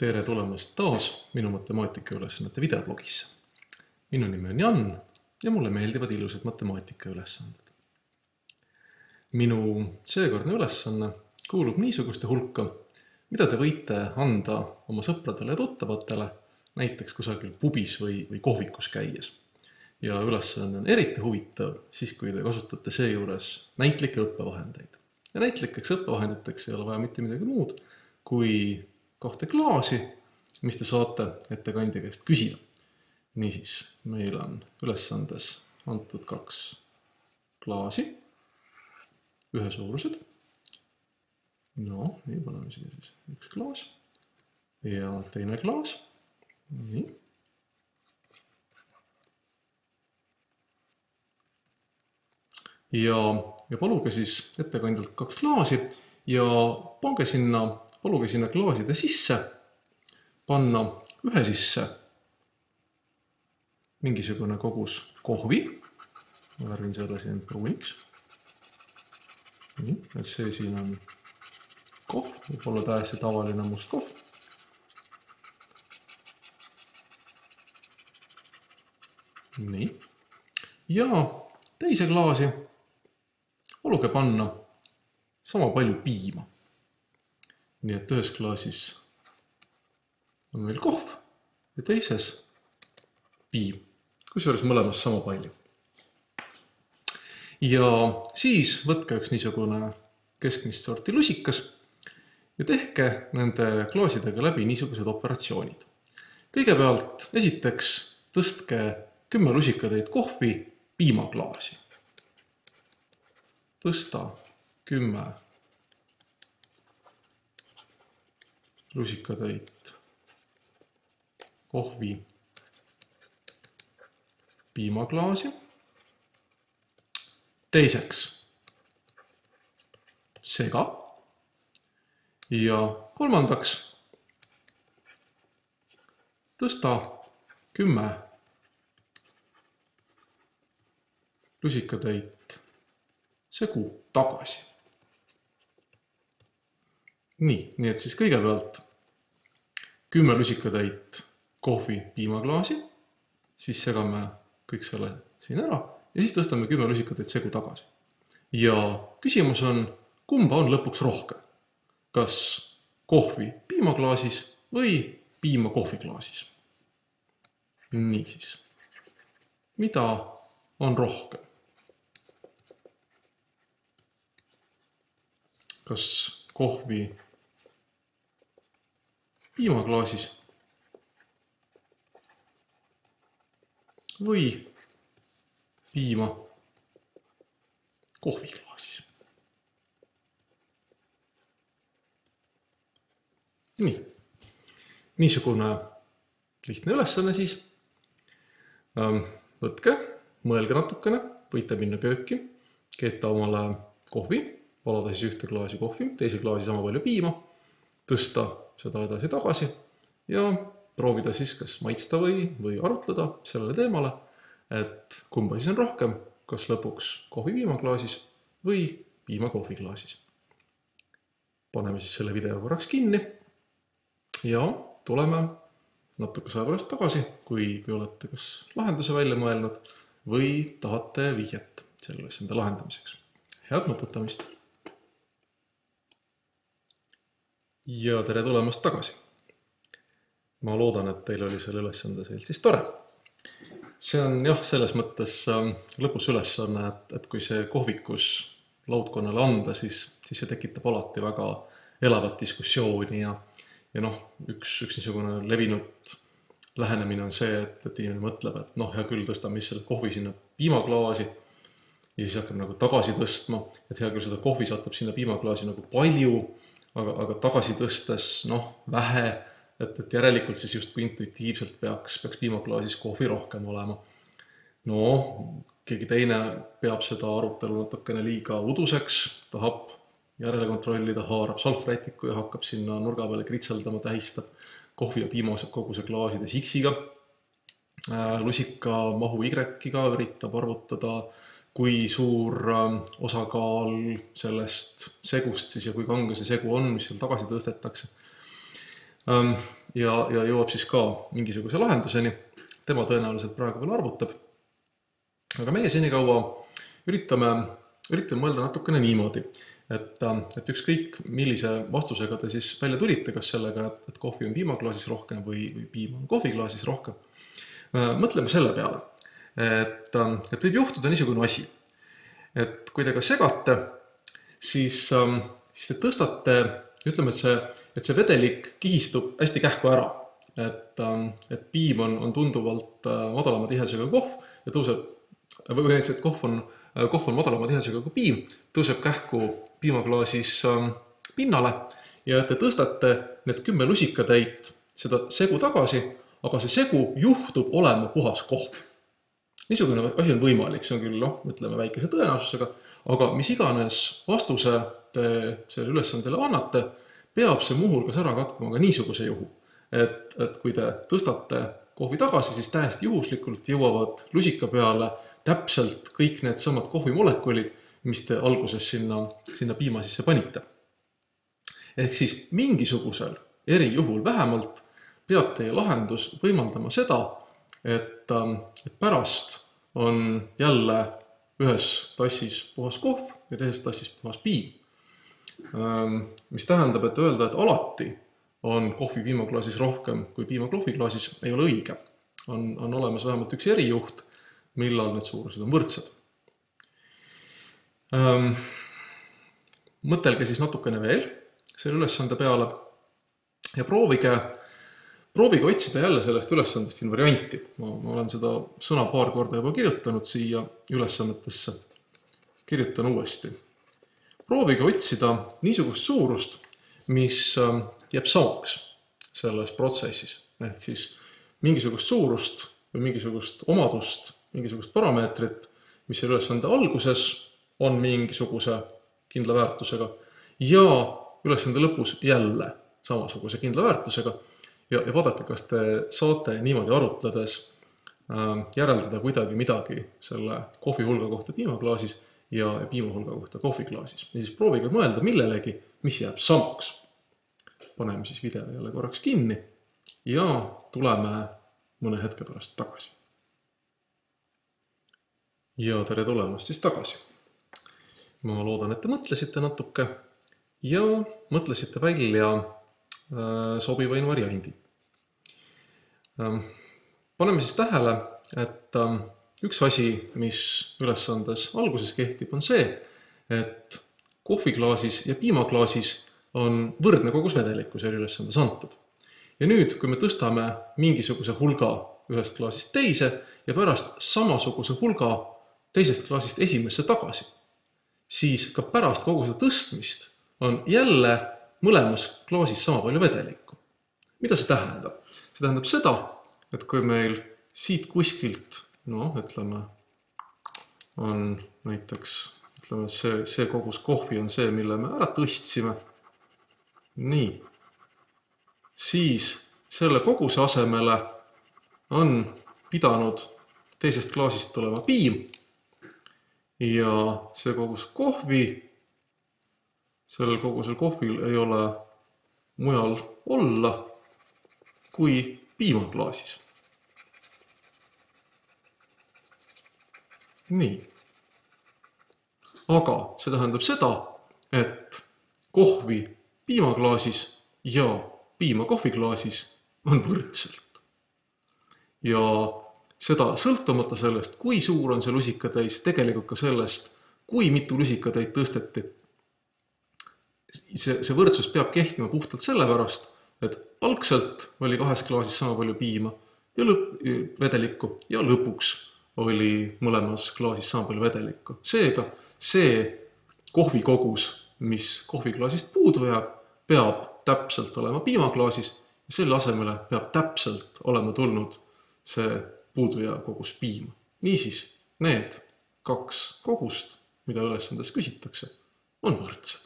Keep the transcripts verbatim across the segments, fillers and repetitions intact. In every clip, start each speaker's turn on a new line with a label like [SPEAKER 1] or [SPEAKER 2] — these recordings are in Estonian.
[SPEAKER 1] Tere tulemast taas minu matemaatikaülesannete videoblogisse. Minu nimi on Jan ja mulle meeldivad ilusad matemaatikaülesanded. Minu seekordne ülesanne kuulub niisuguste hulka, mida te võite anda oma sõpradele ja tuttavatele, näiteks kusagil pubis või, või kohvikus käies. Ja ülesanne on eriti huvitav siis, kui te kasutate seejuures näitlikke õppevahendeid. Ja näitlikeks õppevahenditeks ei ole vaja mitte midagi muud, kui kahte klaasi, mis te saate ettekandja käest küsida. Niisiis, meil on ülesandes antud kaks klaasi, ühesuurused. No, nii paneme siia siis üks klaas ja teine klaas. Nii. Ja, ja paluge siis ettekandjalt kaks klaasi ja pange sinna, paluge sinna klaaside sisse, panna ühe sisse mingisugune kogus kohvi. Ma värvin selle siin pruuniks. Nii, et see siin on kohv, võib-olla täiesti tavaline must kohv. Nii. Ja teise klaasi paluge panna sama palju piima. Nii et ühes klaasis on meil kohv ja teises piim, kusjuures mõlemas sama palju. Ja siis võtke üks niisugune keskmist sorti lusikas ja tehke nende klaasidega läbi niisugused operatsioonid. Kõigepealt esiteks tõstke kümme lusikatäit kohvi piimaklaasi. Tõsta kümme lusikatäit kohvi piimaklaasi. Teiseks sega. Ja kolmandaks tõsta kümme lusikatäit segu tagasi. Nii, nii et siis kõigepealt kümme lusikatäit kohvi piimaklaasi, siis segame kõik selle siin ära ja siis tõstame kümme lusikatäit segu tagasi. Ja küsimus on, kumba on lõpuks rohkem? Kas kohvi piimaklaasis või piima kohviklaasis? Niisiis, mida on rohkem? Kas kohvi piimaklaasis või piima kohviklaasis? Nii, niisugune lihtne ülesanne siis. Võtke, mõelge natukene, võite minna kööki, keeta omale kohvi, valada siis ühte klaasi kohvi, teise klaasi sama palju piima, tõsta seda edasi tagasi ja proovida siis kas maitsta või, või arutleda sellele teemale, et kumba siis on rohkem, kas lõpuks kohvi piimaklaasis või piima kohviklaasis. Paneme siis selle video korraks kinni ja tuleme natuke aja pärast tagasi, kui, kui olete kas lahenduse välja mõelnud või tahate vihjet selle ülesande lahendamiseks. Head nuputamist! Ja tere tulemast tagasi! Ma loodan, et teil oli selle ülesande siis tore. See on jah, selles mõttes lõpus ülesanne, et, et kui see kohvikus laudkonnale anda, siis, siis see tekitab alati väga elavat diskussiooni ja, ja noh, üks, üks niisugune levinud lähenemine on see, et, et inimene mõtleb, et noh, hea küll, tõstame selle kohvi sinna piimaklaasi ja siis hakkab nagu tagasi tõstma, et hea küll, seda kohvi satub sinna piimaklaasi nagu palju, aga, aga tagasi tõstes, noh, vähe, et, et järelikult siis just kui intuitiivselt peaks, peaks piimaklaasis kohvi rohkem olema. No, keegi teine peab seda arutelu natukene liiga uduseks, tahab järele kontrollida, haarab salvrätiku ja hakkab sinna nurga peale kritseldama, tähistab kohvi ja piimaseb koguse klaasides X-iga. Lusika mahu Y-iga üritab arvutada, kui suur osakaal sellest segust siis ja kui kange see segu on, mis seal tagasi tõstetakse. ja, ja jõuab siis ka mingisuguse lahenduseni. Tema tõenäoliselt praegu veel arvutab. Aga meie senikaua üritame, üritame mõelda natukene niimoodi, et, et ükskõik millise vastusega te siis välja tulite, kas sellega, et kohvi on piimaklaasis rohkem või, või piima on kohviklaasis rohkem. Mõtleme selle peale, et, et võib juhtuda niisugune asi, et kui te ka segate, siis, siis te tõstate, ütleme, et see, et see vedelik kihistub hästi kähku ära. Et, et piim on, on tunduvalt madalama tihedusega kohv ja tõuseb, või näiteks, et kohv on, kohv on madalama tihedusega kui piim, tõuseb kähku piimaklaasis pinnale ja et te tõstate need kümme lusikatäit seda segu tagasi, aga see segu juhtub olema puhas kohv. Niisugune asi on võimalik, see on küll, noh, ütleme väikese tõenäosusega, aga mis iganes vastuse te selle ülesandele annate, peab see muuhulgas ära katkuma ka niisuguse juhu. Et, et kui te tõstate kohvi tagasi, siis täiesti juhuslikult jõuavad lusika peale täpselt kõik need samad kohvimolekulid, mis te alguses sinna, sinna piima sisse panite. Ehk siis mingisugusel erijuhul vähemalt peab teie lahendus võimaldama seda, et, et pärast on jälle ühes tassis puhas kohv ja teises tassis puhas piim. Mis tähendab, et öelda, et alati on kohvi piimaklaasis rohkem kui piima kohviklaasis, ei ole õige. On, on olemas vähemalt üks erijuht, millal need suurused on võrdsed. Ähm, mõtelge siis natukene veel selle ülesande peale ja proovige, proovige otsida jälle sellest ülesandest invarianti. Ma, ma olen seda sõna paar korda juba kirjutanud siia ülesannetesse. Kirjutan uuesti. Proovige otsida niisugust suurust, mis jääb samaks selles protsessis. Ehk siis mingisugust suurust või mingisugust omadust, mingisugust parameetrit, mis selle ülesande alguses on mingisuguse kindla väärtusega ja ülesande lõpus jälle samasuguse kindla väärtusega. Ja, ja vaadake, kas te saate niimoodi arutledes äh, järeldada kuidagi midagi selle kohvi hulga kohta piimaklaasis ja piima hulga kohta kohviklaasis. Ja siis proovige mõelda millelegi, mis jääb samaks. Paneme siis video jälle korraks kinni ja tuleme mõne hetke pärast tagasi. Ja tere tulemast siis tagasi. Ma loodan, et te mõtlesite natuke ja mõtlesite välja sobivain variandi. Paneme siis tähele, et üks asi, mis ülesandes alguses kehtib, on see, et kohviklaasis ja piimaklaasis on võrdne kogus vedelikku selle ülesandes antud. Ja nüüd, kui me tõstame mingisuguse hulga ühest klaasist teise ja pärast samasuguse hulga teisest klaasist esimesse tagasi, siis ka pärast kogu seda tõstmist on jälle mõlemas klaasis sama palju vedelikku. Mida see tähendab? See tähendab seda, et kui meil siit kuskilt, no ütleme, on näiteks, ütleme, see, see kogus kohvi on see, mille me ära tõstsime, nii, siis selle koguse asemele on pidanud teisest klaasist tulema piim ja see kogus kohvi, sellel kogusel kohvil ei ole mujal olla kui piimaklaasis. Nii. Aga see tähendab seda, et kohvi piimaklaasis ja piima kohviklaasis on võrdselt. Ja seda sõltumata sellest, kui suur on see lusikatäis, tegelikult ka sellest, kui mitu lusikatäit tõsteti. See, see võrdsus peab kehtima puhtalt sellepärast, et algselt oli kahes klaasis sama palju piima ja lõp, vedelikku ja lõpuks oli mõlemas klaasis sama palju vedelikku. Seega see kohvikogus, mis kohviklaasist puudu jääb, peab täpselt olema piimaklaasis ja selle asemele peab täpselt olema tulnud see puuduja kogus piima. Niisiis, need kaks kogust, mida ülesandes küsitakse, on võrdsed.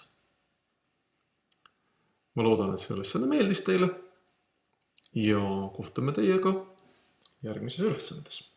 [SPEAKER 1] Ma loodan, et see ülesanne meeldis teile ja kohtume teiega järgmises ülesandes.